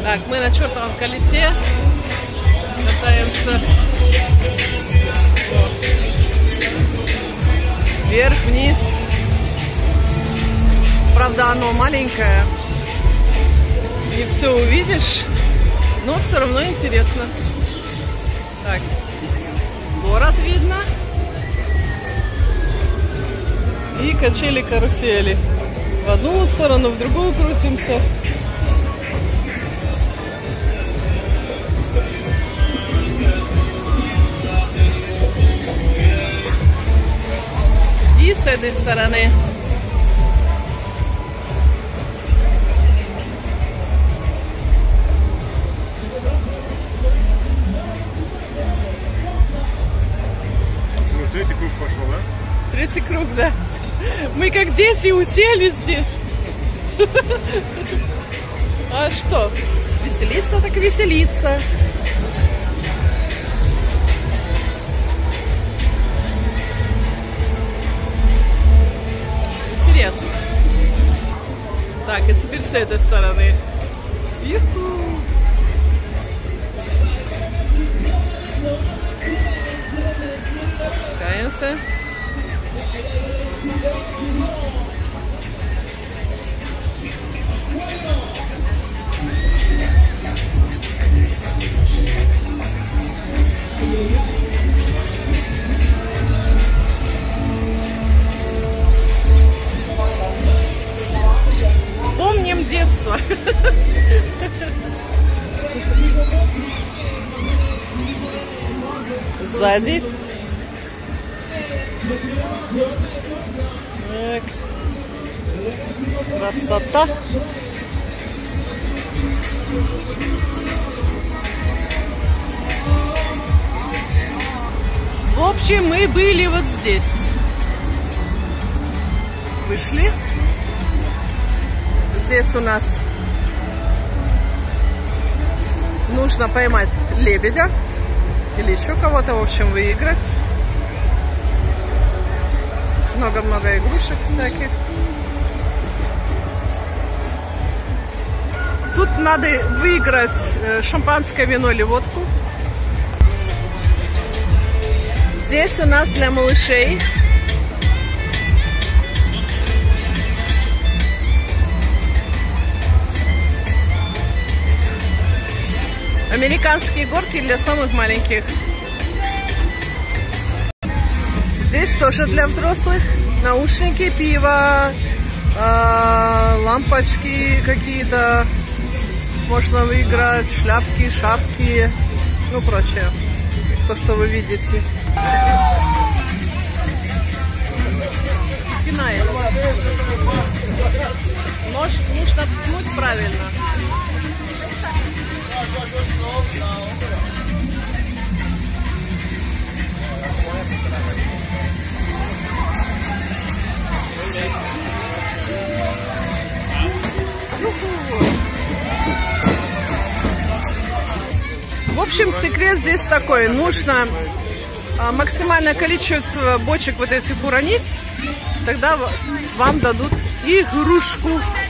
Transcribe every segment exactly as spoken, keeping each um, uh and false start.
Так, мы на чертовом колесе катаемся. Вверх-вниз. Правда, оно маленькое. Не все увидишь, но все равно интересно. Так, город видно. И качели-карусели. В одну сторону, в другую крутимся. И с этой стороны. Ну, третий круг пошел, да? Третий круг, да. Мы как дети усели здесь. А что? Веселиться так веселиться. Интересно. Так, и теперь с этой стороны. Ю-ху. Спускаемся. Помним детство. Сзади. Так. Красота. В общем, мы были вот здесь. Вышли. Здесь у нас нужно поймать лебедя или еще кого-то, в общем, выиграть. Много-много игрушек всяких. Тут надо выиграть шампанское, вино или водку. Здесь у нас для малышей американские горки для самых маленьких. Здесь тоже для взрослых. Наушники, пиво, э, лампочки какие-то. Можно выиграть, шляпки, шапки, ну прочее. То, что вы видите. Пинает. Нож нужно ткнуть правильно. В общем, секрет здесь такой. Нужно максимальное количество бочек вот этих уронить, тогда вам дадут игрушку.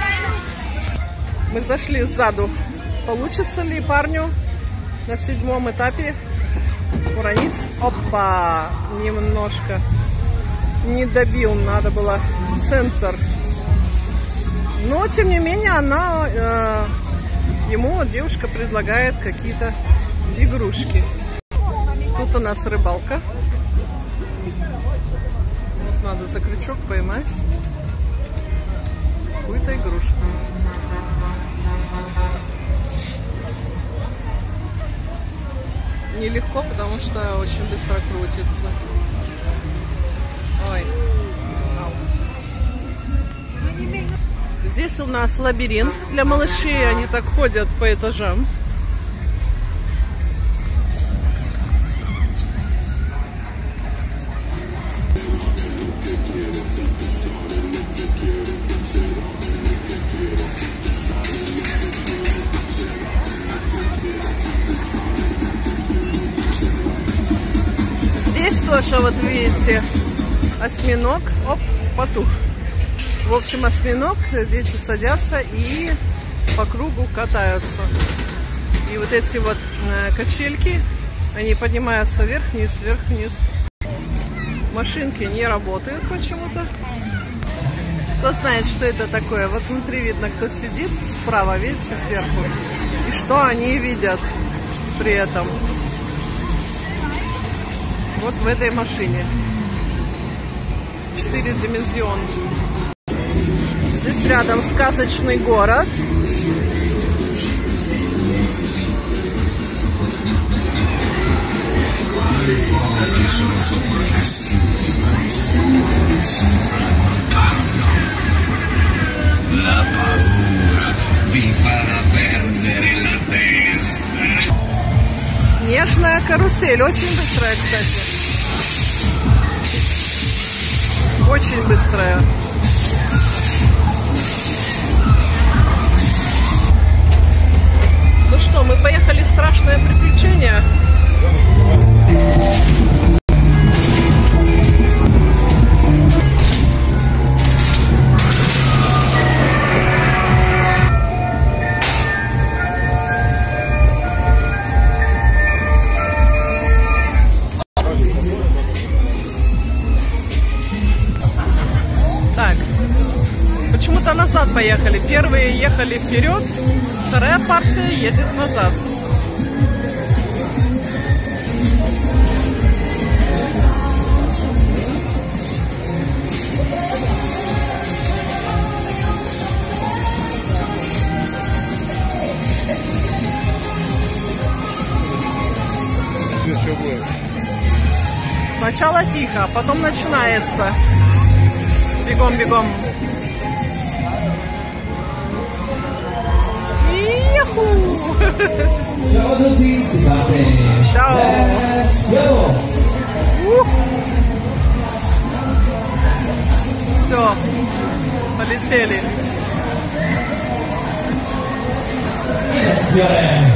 Мы зашли сзаду. Получится ли парню на седьмом этапе уронить? Опа! Немножко не добил, надо было центр. Но, тем не менее, она, э, ему девушка предлагает какие-то игрушки. Тут у нас рыбалка. Вот надо за крючок поймать какую-то игрушку. Нелегко, потому что очень быстро крутится. Ой. Здесь у нас лабиринт для малышей. Они так ходят по этажам. Здесь тоже, вот видите, осьминог. Оп, потух. В общем, осьминог, дети садятся и по кругу катаются. И вот эти вот э, качельки, они поднимаются вверх-вниз, вверх-вниз. Машинки не работают почему-то. Кто знает, что это такое? Вот внутри видно, кто сидит справа, видите, сверху. И что они видят при этом. Вот в этой машине. Четыре дименсион. Здесь рядом сказочный город. La paura vi farà perdere la testa. Снежная карусель. Очень быстрая, кстати. Очень быстрая. Ну что, мы поехали в страшное приключение. Почему-то назад поехали. Первые ехали вперед, вторая партия едет назад. Сначала тихо, а потом начинается. Бегом-бегом. Ciao a tutti, si va bene. Ciao. Let's go. Ух. Все, полетели. Iniziare.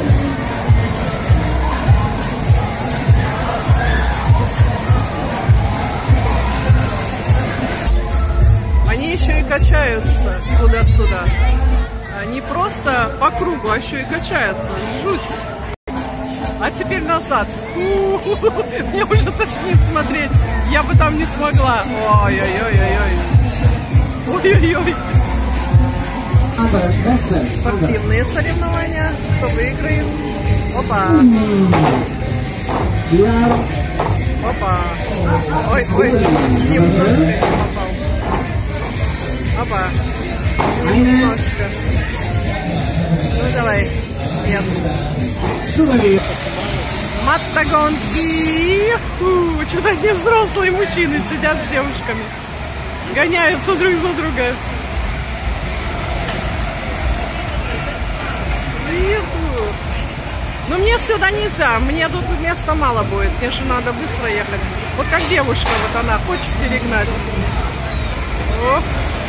Они еще и качаются туда-сюда. Не просто по кругу, а еще и качаются. Жуть. А теперь назад. Фу, мне уже тошнит смотреть. Я бы там не смогла. Ой-ой-ой-ой-ой. Ой-ой-ой. Спортивные соревнования. Кто выиграет? Опа. Опа. Ой-ой. Немножко попал. Опа. Немножко. Ну давай. Нет. Мотогонки. Что-то не взрослые мужчины сидят с девушками. Гоняются друг за другом. Ну мне сюда нельзя. Мне тут места мало будет. Мне же надо быстро ехать. Вот как девушка, вот она хочет перегнать. Оп.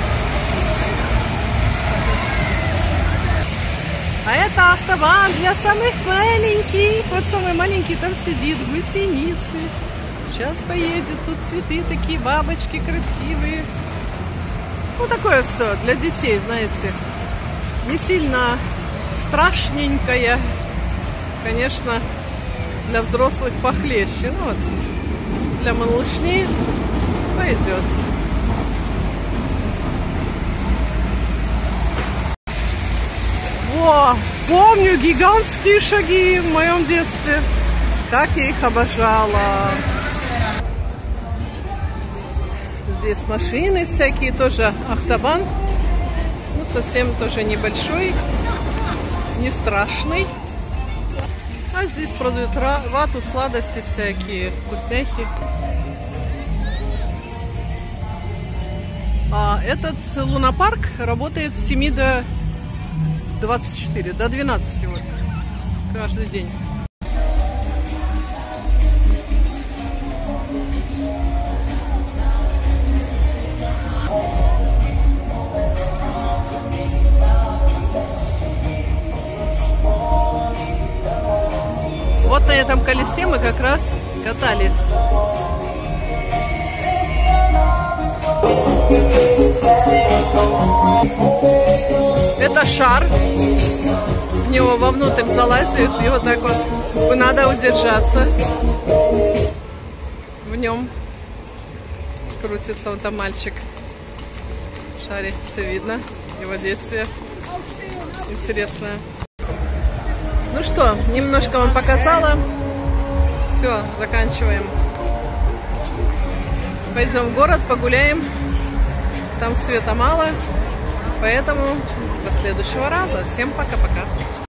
А это автобан для самых маленьких. Вот самый маленький там сидит, гусеницы. Сейчас поедет, тут цветы такие, бабочки красивые. Ну такое все для детей, знаете. Не сильно страшненькое. Конечно, для взрослых похлеще. Ну вот, для малышней пойдет. О, помню гигантские шаги в моем детстве. Как я их обожала. Здесь машины всякие, тоже автобан. Ну, совсем тоже небольшой, не страшный. А здесь продают вату, сладости всякие, вкусняхи. А этот лунопарк работает с семи до двадцати четырёх, до двенадцати вот, каждый день. Вот на этом колесе мы как раз катались. Это шар. В него вовнутрь залазит, и вот так вот надо удержаться. В нем крутится он там мальчик. В шаре все видно. Его действие интересное. Ну что, немножко вам показала. Все, заканчиваем. Пойдем в город, погуляем. Там света мало. Поэтому до следующего раза. Всем пока-пока.